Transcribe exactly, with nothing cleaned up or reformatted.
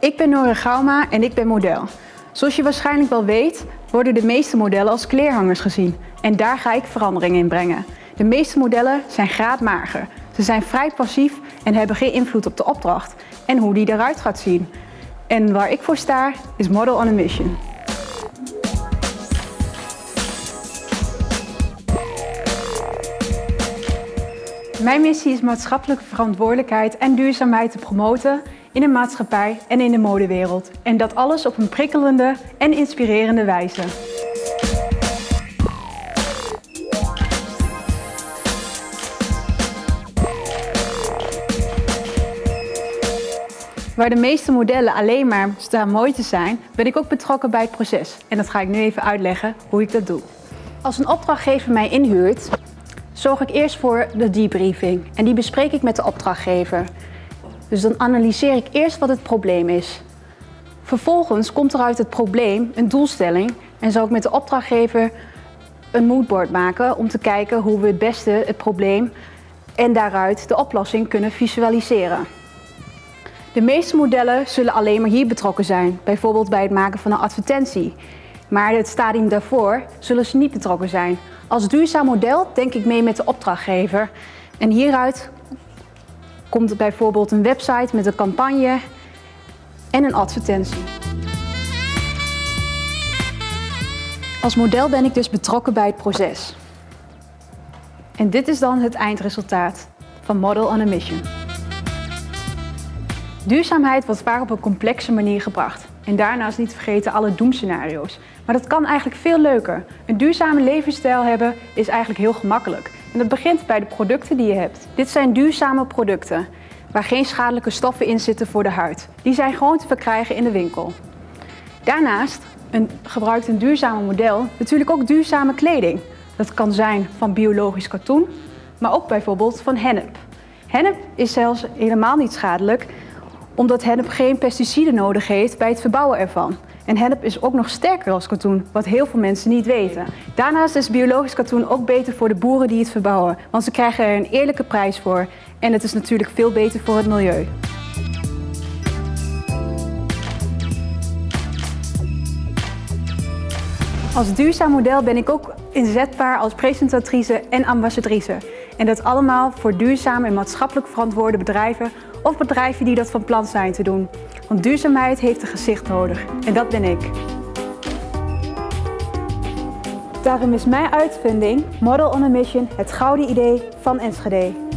Ik ben Nora Gauma en ik ben model. Zoals je waarschijnlijk wel weet, worden de meeste modellen als kleerhangers gezien. En daar ga ik verandering in brengen. De meeste modellen zijn graadmager. Ze zijn vrij passief en hebben geen invloed op de opdracht en hoe die eruit gaat zien. En waar ik voor sta is Model on a Mission. Mijn missie is maatschappelijke verantwoordelijkheid en duurzaamheid te promoten in de maatschappij en in de modewereld. En dat alles op een prikkelende en inspirerende wijze. Waar de meeste modellen alleen maar staan mooi te zijn, ben ik ook betrokken bij het proces. En dat ga ik nu even uitleggen hoe ik dat doe. Als een opdrachtgever mij inhuurt, zorg ik eerst voor de debriefing. En die bespreek ik met de opdrachtgever. Dus dan analyseer ik eerst wat het probleem is. Vervolgens komt er uit het probleem een doelstelling en zal ik met de opdrachtgever een moodboard maken om te kijken hoe we het beste het probleem en daaruit de oplossing kunnen visualiseren. De meeste modellen zullen alleen maar hier betrokken zijn, bijvoorbeeld bij het maken van een advertentie. Maar het stadium daarvoor zullen ze niet betrokken zijn. Als duurzaam model denk ik mee met de opdrachtgever. En hieruit komt bijvoorbeeld een website met een campagne en een advertentie. Als model ben ik dus betrokken bij het proces. En dit is dan het eindresultaat van Model on a Mission. Duurzaamheid wordt vaak op een complexe manier gebracht. En daarnaast niet vergeten alle doemscenario's. Maar dat kan eigenlijk veel leuker. Een duurzame levensstijl hebben is eigenlijk heel gemakkelijk. En dat begint bij de producten die je hebt. Dit zijn duurzame producten, waar geen schadelijke stoffen in zitten voor de huid. Die zijn gewoon te verkrijgen in de winkel. Daarnaast een, gebruikt een duurzame model natuurlijk ook duurzame kleding. Dat kan zijn van biologisch katoen, maar ook bijvoorbeeld van hennep. Hennep is zelfs helemaal niet schadelijk, omdat hennep geen pesticiden nodig heeft bij het verbouwen ervan. En hennep is ook nog sterker als katoen, wat heel veel mensen niet weten. Daarnaast is biologisch katoen ook beter voor de boeren die het verbouwen, want ze krijgen er een eerlijke prijs voor. En het is natuurlijk veel beter voor het milieu. Als duurzaam model ben ik ook inzetbaar als presentatrice en ambassadrice. En dat allemaal voor duurzaam en maatschappelijk verantwoorde bedrijven of bedrijven die dat van plan zijn te doen. Want duurzaamheid heeft een gezicht nodig en dat ben ik. Daarom is mijn uitvinding Model on a Mission het gouden idee van Enschede.